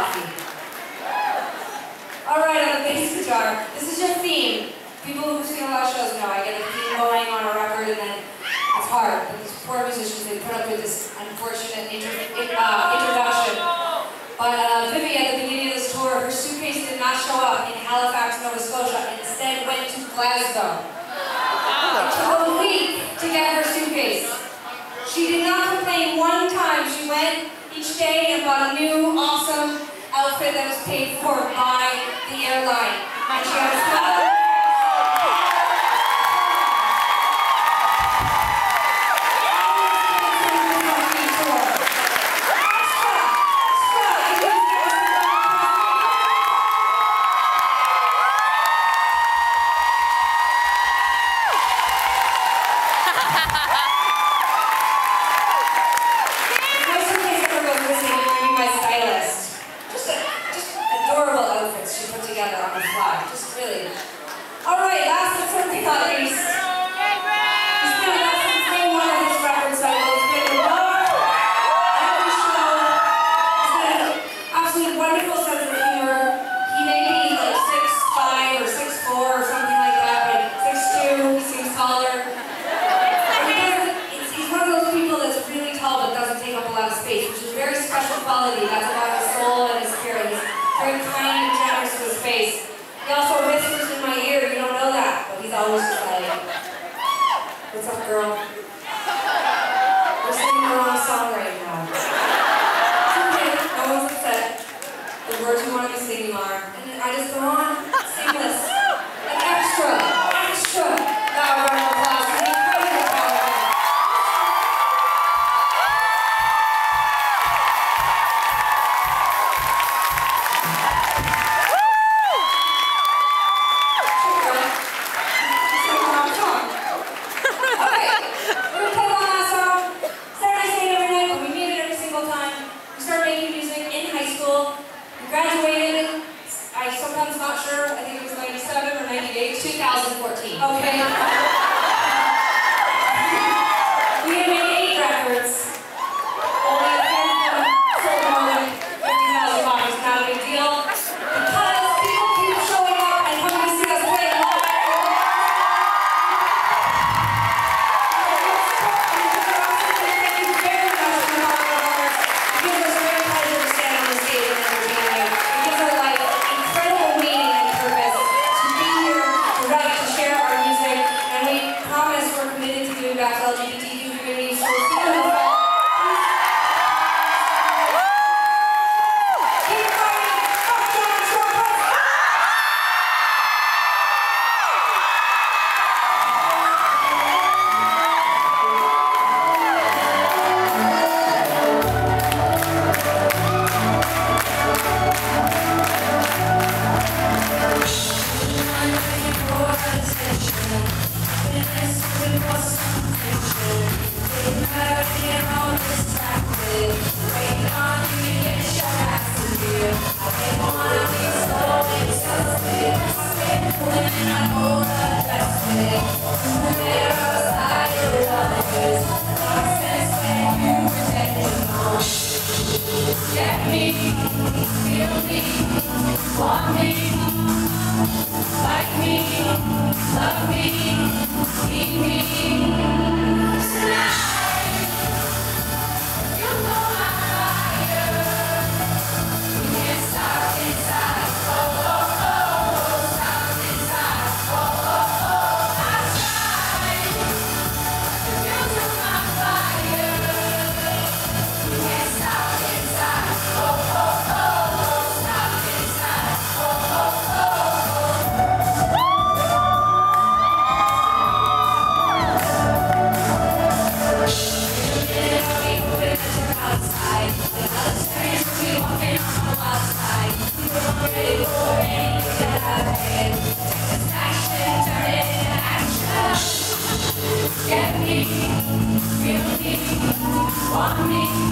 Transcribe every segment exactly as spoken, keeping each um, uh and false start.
coffee. All right, on the bass guitar. This is your theme. People who sing a lot of shows know I get a theme going on a record, and then it's hard. But these poor musicians, they put up with this unfortunate inter uh, introduction. But uh, Vivi, at the beginning of this tour, her suitcase did not show up in Halifax, Nova Scotia, and instead went to Glasgow. It took a week to get her suitcase. She did not complain one time. She went each day and bought a new, awesome outfit that was paid for by the airline. And she had a smile.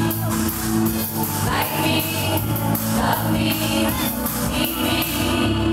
Like me, love me, need me.